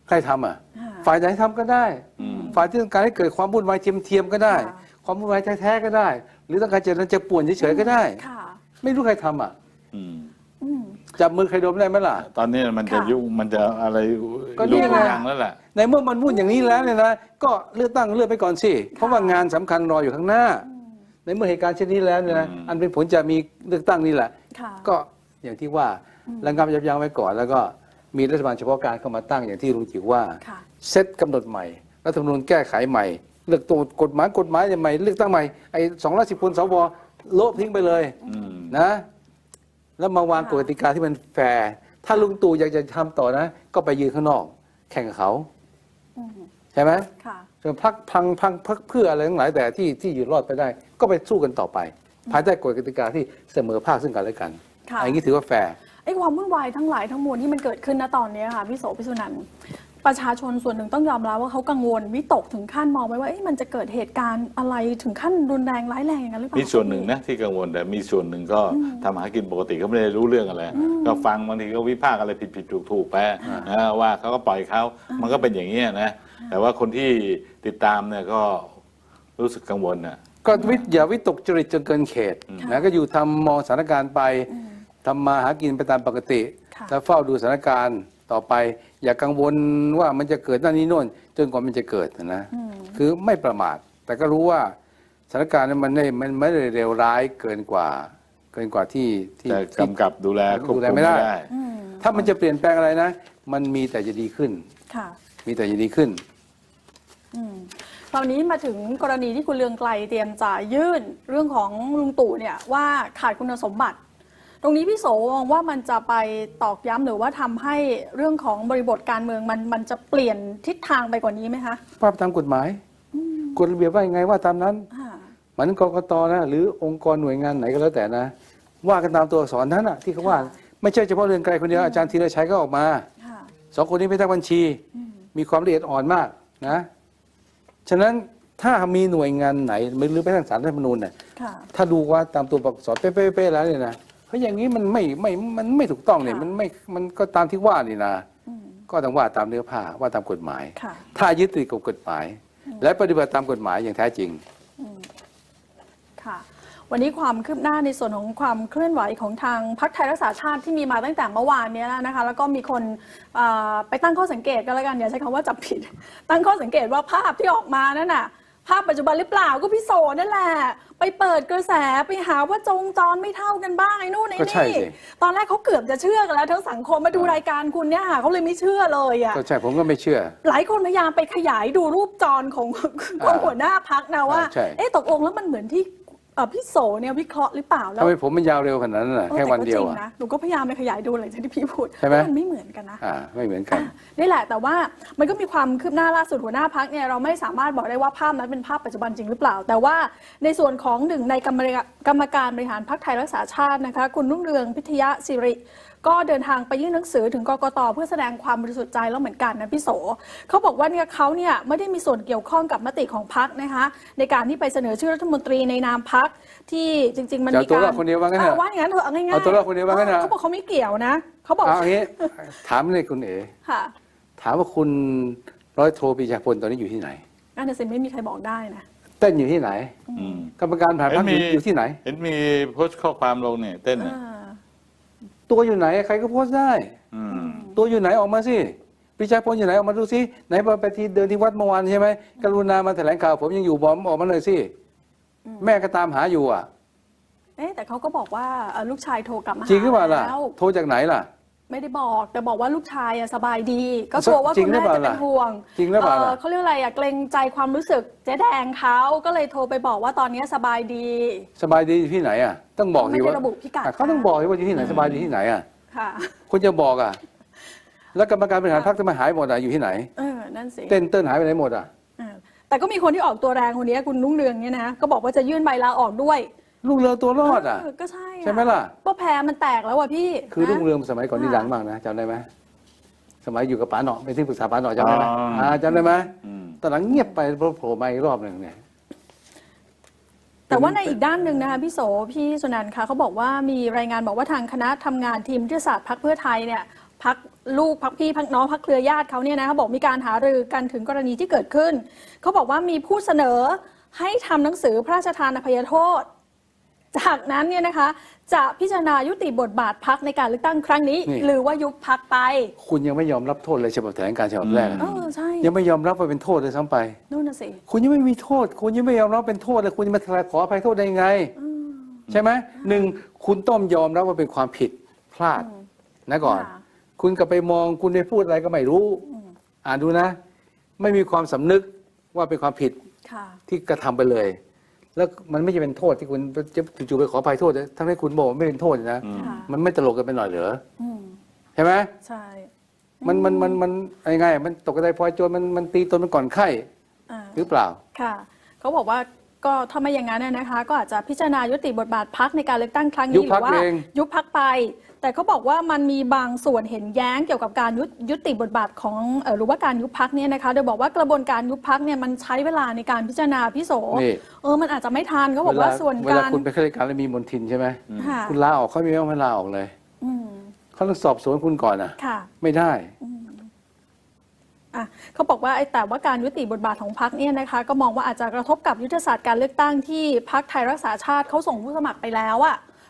ใครทำฝ่ายไหนทำก็ได้ฝ่ายที่ต้องการให้เกิดความวุ่นวายเทียมๆก็ได้ ความวุ่นวายแท้ๆก็ได้ หรือต้องการจะป่วนเฉยๆก็ได้ไม่รู้ใครทำจับมือใครดมได้ไหมล่ะตอนนี้มันจะยุ่งมันจะอะไรก็นี่ไงแล้วแหละในเมื่อมันวุ่นอย่างนี้แล้วเนี่ยนะก็เลือกตั้งเลือกไปก่อนสิเพราะว่างานสำคัญรออยู่ข้างหน้าในเมื่อเหตุการณ์เช่นนี้แล้วเนี่ยนะอันเป็นผลจะมีเลือกตั้งนี่แหละก็อย่างที่ว่าระงับยับยั้งไว้ก่อนแล้วก็มีรัฐบาลเฉพาะการเข้ามาตั้งอย่างที่ลุงจิ๋วว่าเซตกำหนดใหม่รัฐธรรมนูญแก้ไขใหม่เลือกตัวกฎหมายใหม่เลือกตั้งใหม่ไอ้210 คนสวโละทิ้งไปเลยนะแล้วมาวางกฎกติกาที่มันแฟร์ถ้าลุงตู่อยากจะทำต่อนะก็ไปยืนข้างนอกแข่งกับเขาใช่ไหมส่วนพักเพื่ออะไรทั้งหลายแต่ที่อยู่รอดไปได้ก็ไปสู้กันต่อไปภายใต้กฎกติกาที่เสมอภาคซึ่งกันและกันอย่างนี้ถือว่าแฟร์ไอ้ความวุ่นวายทั้งหลายทั้งมวลที่มันเกิดขึ้นณตอนนี้ค่ะพี่โสภิสุนันท์ประชาชนส่วนหนึ่งต้องยอมรับว่าเขากังวลวิตกถึงขั้นมองไว้ว่ามันจะเกิดเหตุการณ์อะไรถึงขั้นรุนแรงร้ายแรงอย่างนั้นหรือเปล่ามีส่วนหนึ่งนะที่กังวลแต่มีส่วนหนึ่งก็ทำหากินปกติก็ไม่ได้รู้เรื่องอะไรก็ฟังบางทีก็วิพากษ์อะไรผิดถูกไปว่าเขาก็ปล่อยเขามันก็เป็นอย่างนี้นะแต่ว่าคนที่ติดตามเนี่ยก็รู้สึกกังวลนะก็อย่าวิตกจริตจนเกินเขตนะก็อยู่ทำมองสถานการณ์ไปทำมาหากินไปตามปกติแล้วเฝ้าดูสถานการณ์ต่อไปอย่ากังวลว่ามันจะเกิดนั่นนี่โน่นจนกว่ามันจะเกิดนะคือไม่ประมาทแต่ก็รู้ว่าสถานการณ์นั้นมันไม่ได้เลวร้ายเกินกว่าที่จะกำกับดูแลควบคุมไม่ได้ถ้ามันจะเปลี่ยนแปลงอะไรนะมันมีแต่จะดีขึ้นมีแต่จะดีขึ้นตอนนี้มาถึงกรณีที่คุณเลืองไกลเตรียมจะยื่นเรื่องของลุงตู่เนี่ยว่าขาดคุณสมบัติตรงนี้พี่โสมองว่ามันจะไปตอกย้ำหรือว่าทำให้เรื่องของบริบทการเมืองมันจะเปลี่ยนทิศทางไปกว่านี้ไหมคะว่าตามกฎหมายกฎระเบียบว่ายังไงว่าตามนั้นมันกกตนะหรือองค์กรหน่วยงานไหนก็แล้วแต่นะว่ากันตามตัวอักษรนั้นที่เขาว่าไม่ใช่เฉพาะเรืองไกลคนเดียวอาจารย์ธีรชัยก็ออกมา2 คนนี้เป็นนักบัญชีมีความละเอียดอ่อนมากนะฉะนั้นถ้ามีหน่วยงานไหนหรือไปทางศาลรัฐธรรมนูญเนี่ยถ้าดูว่าตามตัวอักษรเป๊ะๆแล้วเนี่ยนะเพราะอย่างนี้มันไม่ถูกต้องเนี่ยมันก็ตามที่ว่านี่นะก็ต้องว่าตามเนื้อผ้าว่าตามกฎหมายถ้ายึดติดกับกฎหมายและปฏิบัติตามกฎหมายอย่างแท้จริงค่ะวันนี้ความคืบหน้าในส่วนของความเคลื่อนไหวของทางพรรคไทยรักษาชาติที่มีมาตั้งแต่เมื่อวานนี้แล้วนะคะแล้วก็มีคนไปตั้งข้อสังเกตกันแล้วกันอย่าใช้คำว่าจับผิดตั้งข้อสังเกตว่าภาพที่ออกมานั่นน่ะภาพปัจจุบันหรือเปล่าก็พี่โสนั่นแหละไปเปิดกระแสไปหาว่าจงจรไม่เท่ากันบ้างไอ้นู่นไอ้นี่ตอนแรกเขาเกือบจะเชื่อกันแล้วทั้งสังคมมาดูรายการคุณเนี่ยค่ะเขาเลยไม่เชื่อเลยอ่ะก็ใช่ผมก็ไม่เชื่อหลายคนพยายามไปขยายดูรูปจรของหัวหน้าพรรคนะว่าตกลงแล้วมันเหมือนที่พี่โสเนี่ยวิเคราะห์หรือเปล่าแล้วทำไมผมมันยาวเร็วขนาดนั้นน่ะแค่วันเดียวนะหนูก็พยายามไปขยายดูหลังจากที่พี่พูดมันไม่เหมือนกันนะไม่เหมือนกันนี่แหละแต่ว่ามันก็มีความคืบหน้าล่าสุดหัวหน้าพรรคเนี่ยเราไม่สามารถบอกได้ว่าภาพนั้นเป็นภาพปัจจุบันจริงหรือเปล่าแต่ว่าในส่วนของหนึ่งในกรรมการบริหารพรรคไทยรักษาชาตินะคะคุณรุ่งเรืองพิทยศิริก็เดินทางไปยื่นหนังสือถึงกกต.เพื่อแสดงความบริสุทธิ์ใจแล้วเหมือนกันนะพี่โสเขาบอกว่าเนี่ยเขาเนี่ยไม่ได้มีส่วนเกี่ยวข้องกับมติของพรรคนะคะในการที่ไปเสนอชื่อรัฐมนตรีในนามพรรคที่จริงๆมันมีการตัวเราคนเดียวว่างั้นเหรอว่าอย่างนั้นเถอะง่ายๆเอาตัวเราคนเดียวว่างั้นเหรอเขาบอกเขาไม่เกี่ยวนะเขาบอกอย่างนี้ถามเลยคุณเอ๋ถามว่าคุณร้อยโทปรีชาพลตอนนี้อยู่ที่ไหนนั่นน่ะสิไม่มีใครบอกได้นะเต้นอยู่ที่ไหนกรรมการผ่านพรรคอยู่ที่ไหนเห็นมีโพสต์ข้อความลงเนี่ยเต้นตัวอยู่ไหนใครก็โพสต์ได้ตัวอยู่ไหนออกมาสิปรีชาพลอยู่ไหนออกมาดูสิไหนไปที่เดินที่วัดเมื่อวานใช่ไหมกรุณามาแถลงข่าวผมยังอยู่บอมออกมาเลยสิแม่ก็ตามหาอยู่แต่เขาก็บอกว่าลูกชายโทรกลับมาจริงหรือเปล่าล่ะโทรจากไหนล่ะไม่ได้บอกแต่บอกว่าลูกชายสบายดีก็กลัวว่าคุณแม่จะเป็นห่วงจริงหรือเปล่าเขาเรียกอะไรเกรงใจความรู้สึกเจ๊แดงเขาก็เลยโทรไปบอกว่าตอนนี้สบายดีที่ไหนต้องบอกที่ว่าเขาต้องบอกว่าอยู่ที่ไหนสบายดีที่ไหนคุณจะบอกแล้วกรรมการบริหารพรรคจะมาหายหมดอยู่ที่ไหนนั่นสิเต้นหายไปไหนหมดแต่ก็มีคนที่ออกตัวแรงคนนี้คุณรุ่งเรืองเนี่ยนะก็บอกว่าจะยื่นใบลาออกด้วยรุ่งเรืองตัวรอดก็ใช่ไหมล่ะก็แพ้มันแตกแล้วพี่คือรุ่งเรืองสมัยก่อนนี่ดังมากนะจำได้ไหมสมัยอยู่กับป๋าหนอเป็นที่ปรึกษาป๋าหนอจำได้ไหมจำได้ไหมตอนหลังเงียบไปโผล่มาอีกรอบหนึ่งเนี่ยแต่ว่าในอีกด้านหนึ่งนะคะพี่สุนันท์คะเขาบอกว่ามีรายงานบอกว่าทางคณะทำงานทีมวิทยาศาสตร์พรรคเพื่อไทยเนี่ยพักลูกพักพี่พักน้องพักเครือญาติเขาเนี่ยนะเขาบอกมีการหารือกันถึงกรณีที่เกิดขึ้นเขาบอกว่ามีผู้เสนอให้ทำหนังสือพระราชทานอภัยโทษจากนั้นเนี่ยนะคะจะพิจารณายุติบทบาทพรรคในการเลือกตั้งครั้งนี้หรือว่ายุบพรรคไปคุณยังไม่ยอมรับโทษเลยฉบับแถลงการณ์ฉบับแรกใช่ยังไม่ยอมรับว่าเป็นโทษเลยซ้ำไปนู่นน่ะสิคุณยังไม่มีโทษคุณยังไม่ยอมรับเป็นโทษเลยคุณจะมาขออภัยโทษได้ยังไงใช่ไหมหนึ่งคุณต้องยอมรับว่าเป็นความผิดพลาดนะก่อนคุณก็ไปมองคุณไปพูดอะไรก็ไม่รู้อ่านดูนะไม่มีความสำนึกว่าเป็นความผิดที่กระทำไปเลยแล้วมันไม่ใช่เป็นโทษที่คุณจะจู่ๆไปขออภัยโทษทั้งที่คุณบอกไม่เป็นโทษนะมันไม่ตลกกันไปหน่อยเหรอใช่ไหมใช่มันยังไงมันตกกระไดพลอยโจรมันตีตนมันก่อนไข้หรือเปล่าค่ะเขาบอกว่าก็ถ้าไม่อย่างนั้นนะคะก็อาจจะพิจารณายุติบทบาทพรรคในการเลือกตั้งครั้งนี้หรือว่ายุบพรรคไปแต่เขาบอกว่ามันมีบางส่วนเห็นแย้งเกี่ยวกับการยุติบทบาทของหรือว่าการยุบพรรคเนี่ยนะคะโดยบอกว่ากระบวนการยุบพรรคเนี่ยมันใช้เวลาในการพิจารณาพี่โสมันอาจจะไม่ทันเขาบอกว่าส่วนการเวลาคุณไปข้าราชการแล้วมีมนทินใช่ไหมคุณลาออกเขาไม่ลาออกเลยเขาต้องสอบสวนคุณก่อนนะไม่ได้เขาบอกว่าแต่ว่าการยุติบทบาทของพรรคเนี่ยนะคะก็มองว่าอาจจะกระทบกับยุทธศาสตร์การเลือกตั้งที่พรรคไทยรักษาชาติเขาส่งผู้สมัครไปแล้ว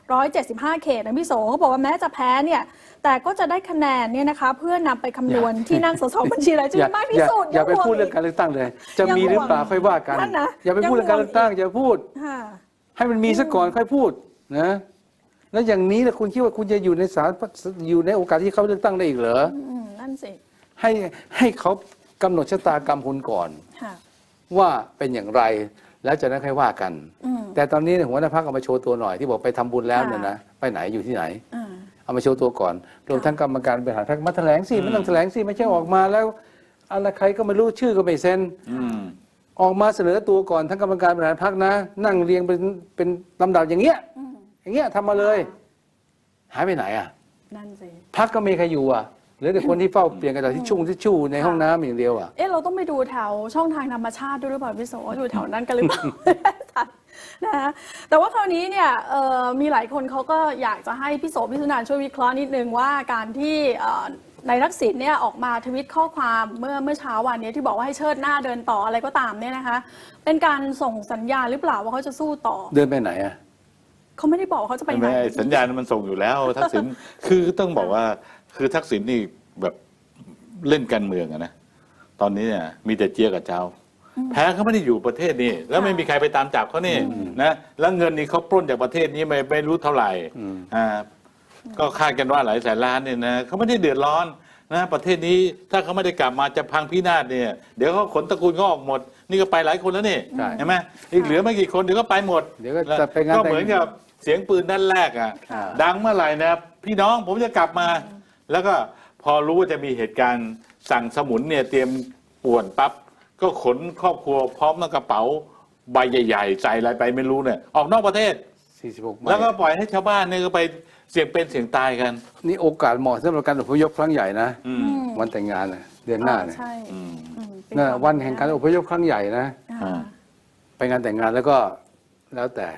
175 เขตนะพี่โสเขาบอกว่าแม้จะแพ้เนี่ยแต่ก็จะได้คะแนนเนี่ยนะคะเพื่อนำไปคำนวณที่นั่งสสบัญชีรายชื่อมากที่สุดอย่าไปพูดเรื่องการเลือกตั้งเลยจะมีหรือเปล่าค่อยว่ากันอย่าไปพูดเรื่องการเลือกตั้งอย่าพูดให้มันมีซะก่อนค่อยพูดนะแล้วอย่างนี้นะคุณคิดว่าคุณจะอยู่ในศาลอยู่ในโอกาสที่เขาเลือกตั้งได้อีกเหรอนั่นสิให้เขากำหนดชะตากรรมคุณก่อนว่าเป็นอย่างไรแล้วจะนั้นค่อยว่ากันแต่ตอนนี้หัวหน้าพรรคเอามาโชว์ตัวหน่อยที่บอกไปทำบุญแล้วเนี่ยนะไปไหนอยู่ที่ไหนเอามาโชว์ตัวก่อนรวมทั้งกรรมการบริหารพรรคมาแถลงสิไม่ต้องแถลงสิไม่ใช่ออกมาแล้วอะไรใครก็ไม่รู้ชื่อก็ไม่เซ็นออกมาเสนอตัวก่อนทั้งกรรมการบริหารพรรคนะนั่งเรียงเป็นลำดับอย่างเงี้ยทำมาเลยหายไปไหนอ่ะนั่นสิพรรคก็ไม่ใครอยู่อ่ะหรือแต่คนที่เฝ้าเปลี่ยนกระดาษทิชชู่ในห้องน้ำอย่างเดียวอ่ะเราต้องไปดูแถวช่องทางธรรมชาติด้วยหรือเปล่าพี่โสอยู่แถวนั้นกันหรือเปล่านะแต่ว่าคราวนี้เนี่ยมีหลายคนเขาก็อยากจะให้พี่โสพี่สุนันท์ช่วยวิเคราะห์นิดนึงว่าการที่นายทักษิณเนี่ยออกมาทวิตข้อความเมื่อเช้าวันนี้ที่บอกว่าให้เชิดหน้าเดินต่ออะไรก็ตามเนี่ยนะคะเป็นการส่งสัญญาณหรือเปล่าว่าเขาจะสู้ต่อเดินไปไหนอ่ะเขาไม่ได้บอกเขาจะไปไหนสัญญาณมันส่งอยู่แล้วทักษิณคือต้องบอกว่าคือทักษิณนี่แบบเล่นการเมืองอะนะตอนนี้เนี่ยมีแต่เจี๊ยกับเจ้าแพ้เขาไม่ได้อยู่ประเทศนี้แล้วไม่มีใครไปตามจับเขานี่นะแล้วเงินนี่เขาปล้นจากประเทศนี้ไม่รู้เท่าไหร่ก็คาดกันว่าหลายแสนล้านเนี่ยนะเขาไม่ได้เดือดร้อนนะประเทศนี้ถ้าเขาไม่ได้กลับมาจะพังพินาศเนี่ยเดี๋ยวเขาขนตระกูลเขาออกหมดนี่ก็ไปหลายคนแล้วนี่ใช่ไหมอีกเหลือไม่กี่คนเดี๋ยวก็ไปหมดเดี๋ยวก็จะไปงานก็เหมือนกับเสียงปืนด้านแรกอ่ะดังเมื่อไหร่นะพี่น้องผมจะกลับมาแล้วก็พอรู้ว่าจะมีเหตุการณ์สั่งสมุนเนี่ยเตรียมป่วนปั๊บก็ขนครอบครัวพร้อมกับกระเป๋าใบใหญ่ๆใส่อะไรไปไม่รู้เนี่ยออกนอกประเทศ 46 แล้วก็ปล่อยให้ชาวบ้านเนี่ยก็ไปเสี่ยงเป็นเสี่ยงตายกันนี่โอกาสเหมาะสำหรับการอพยพครั้งใหญ่นะวันแต่งงานเดือนหน้าเนี่ยวันแห่งการอพยพครั้งใหญ่นะไปงานแต่งงานแล้วก็แล้วแต่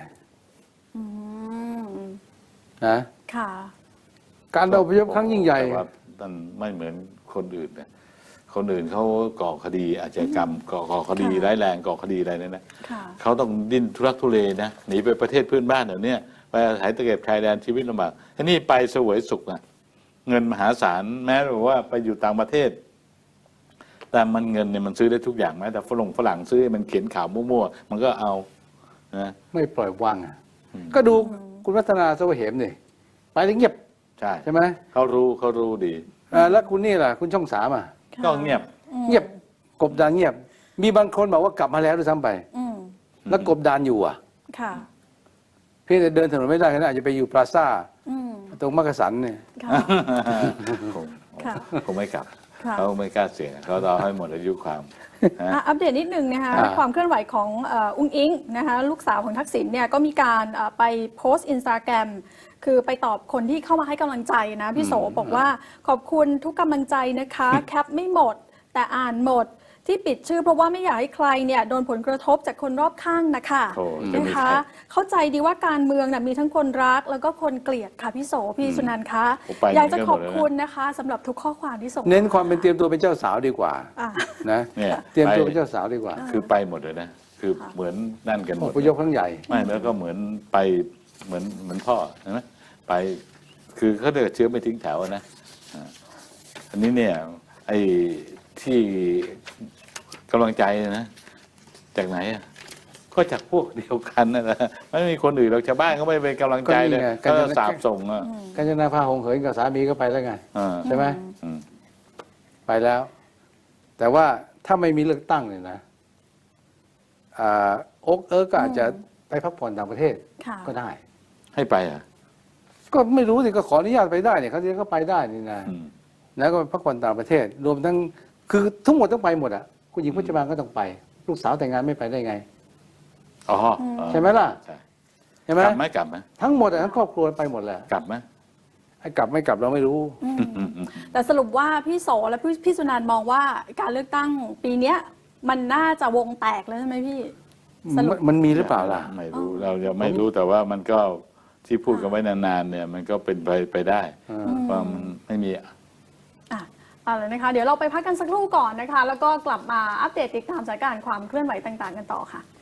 นะการอพยพครั้งยิ่งใหญ่มันไม่เหมือนคนอื่นนะคนอื่นเขาก่อคดีอาชญากรรมก่อคดีร้ายแรงก่อคดีอะไรเนี่ยนะเขาต้องดิ้นทุรักทุเลนะหนีไปประเทศเพื่อนบ้านเดี๋ยวนี้ไปอาศัยตะเข็บชายแดนชีวิตลำบากทีนี้ไปเสวยสุขนะเงินมหาศาลแม้ว่าไปอยู่ต่างประเทศแต่มันเงินเนี่ยมันซื้อได้ทุกอย่างไหมแต่ฝรั่งซื้อมันเขียนข่าวมั่วๆมันก็เอานะไม่ปล่อยวางก็ดูคุณวัฒนาสวเหมนี่ไปเงียบใช่ไหมเขารู้ดีแล้วคุณนี่ล่ะคุณช่อง3 ก็เงียบกบดานเงียบมีบางคนบอกว่ากลับมาแล้วด้วยซ้ำไปแล้วกบดานอยู่เพียงแต่เดินถนนไม่ได้นะอาจจะไปอยู่พลาซ่าตรงมักกะสันเนี่ยคงไม่กลับเขาไม่กล้าเสี่ยงเขารอให้หมดอายุความอัปเดตนิดนึงนะคะความเคลื่อนไหวของอุ้งอิงนะคะลูกสาวของทักษิณเนี่ยก็มีการไปโพสต์อินสตาแกรมคือไปตอบคนที่เข้ามาให้กำลังใจนะพี่โสบอกว่าขอบคุณทุกกำลังใจนะคะแคปไม่หมดแต่อ่านหมดที่ปิดชื่อเพราะว่าไม่อยากให้ใครเนี่ยโดนผลกระทบจากคนรอบข้างนะคะโอ้จะมีนะใครคะเข้าใจดีว่าการเมืองน่ะมีทั้งคนรักแล้วก็คนเกลียดค่ะพี่โสพี่สุนันท์คะผมไปอยากจะเหมือนกันขอบหมดเลยนะคุณนะคะสำหรับทุกข้อความที่ส่งเน้นความเป็นเตรียมตัวเป็นเจ้าสาวดีกว่าอ่ะนะเนี่ยเตรียมตัวไปเป็นเจ้าสาวดีกว่าคือไปหมดเลยนะคือเหมือนนั่นกันหมอดพยพครั้งใหญ่ไม่แล้วก็เหมือนไปเหมือนพ่อเห็นไหมไปคือเขาเรียกเชื้อไม่ทิ้งแถวนะอันนี้เนี่ยไอ้ที่กำลังใจนะจากไหนอ่ะก็จากพวกเดียวกันนั่นแหละไม่มีคนอื่นหรอกชาวบ้านก็ไม่เป็นกำลังใจเลยก็นี่ไงก็สาบส่งอ่ะกัญจนาภาหงเหินกับสามีก็ไปแล้วไงอ่าใช่ไหมอืมไปแล้ว แต่ว่าถ้าไม่มีเลือกตั้งเนี่ยนะโอ๊กก็อาจจะไปพักผ่อนต่างประเทศค่ะก็ได้ให้ไปอ่ะก็ไม่รู้สิก็ขออนุญาตไปได้เนี่ยเขาก็ไปได้นี่นะอืมแล้วก็พักผ่อนต่างประเทศ รวมทั้งคือทั้งหมดต้องไปหมดอ่ะคุณหญิงพจมานก็ต้องไป ลูกสาวแต่งงานไม่ไปได้ไงอ๋อใช่ไหมล่ะใช่ใช่ไหมกลับไหมกลับไหมทั้งหมดอะทั้งครอบครัวไปหมดแหละกลับไหมไอ้กลับไม่กลับเราไม่รู้แต่สรุปว่าพี่โสและพี่สุนันท์มองว่าการเลือกตั้งปีเนี้ยมันน่าจะวงแตกแล้วใช่ไหมพี่ สรุปมันมีหรือเปล่าล่ะไม่รู้เรายังไม่รู้แต่ว่ามันก็ที่พูดกันไว้นานๆเนี่ย มันก็เป็นไปได้ว่ามันไม่มีเอาเลยนะคะ เดี๋ยวเราไปพักกันสักครู่ก่อนนะคะ แล้วก็กลับมาอัปเดตติดตามสถานการณ์ความเคลื่อนไหวต่างๆกันต่อค่ะ